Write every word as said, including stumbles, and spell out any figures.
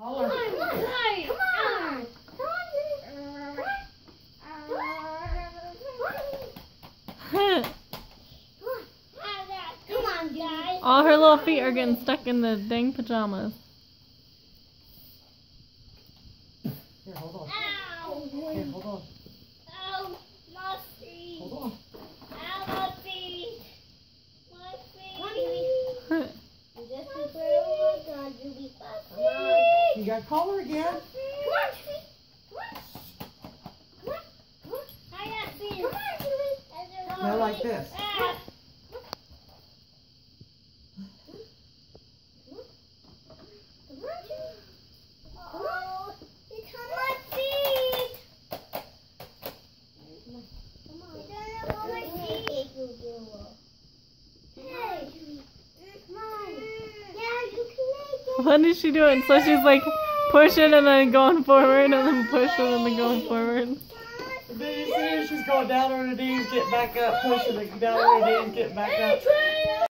Come on, come on, come on. Come on, guys. All her little feet are getting stuck in the dang pajamas. Here, hold on. Ow. Here, hold on. Ow, my feet. Hold on. Ow, my feet. My feet. Just a little gun, Jubilee. Come on. You got to call her again. Come on, Jubilee. Come on. Come on. Come on. How you feel? Come on, Jubilee. Now like this. Ah. Oh, it's on my feet. Come on. It's on my feet. Hey, come on. Yeah, you can make it. What is she doing? So she's like pushing and then going forward and then pushing and then going forward. And then you see her, she's going down on her knees, get back up, pushing it down on her knees, get back up.